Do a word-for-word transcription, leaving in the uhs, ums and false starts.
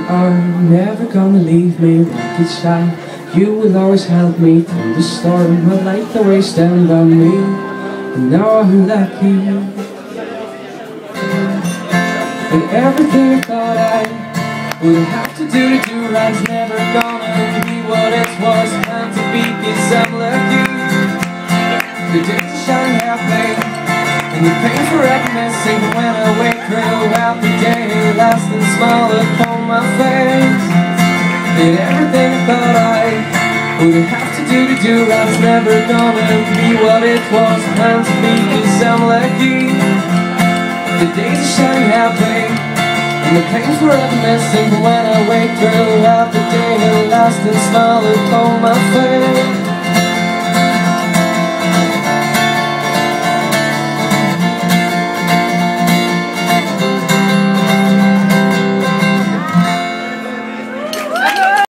You are never gonna leave me like a child. You will always help me through the storm. I like the way you stand by me, and now I'm lucky. And everything I thought I would have to do to do right's never gonna be what it was meant to be, 'cause I'm lucky. The days shine happy, and the pain for missing when I wake throughout the day, lasting smile upon my face. And everything I thought I would have to do to do right's never gonna be what it was meant to be, 'cause I'm lucky. The days shine happy, and the pain's forever missing when I wake throughout the day, and lasting smile upon my face.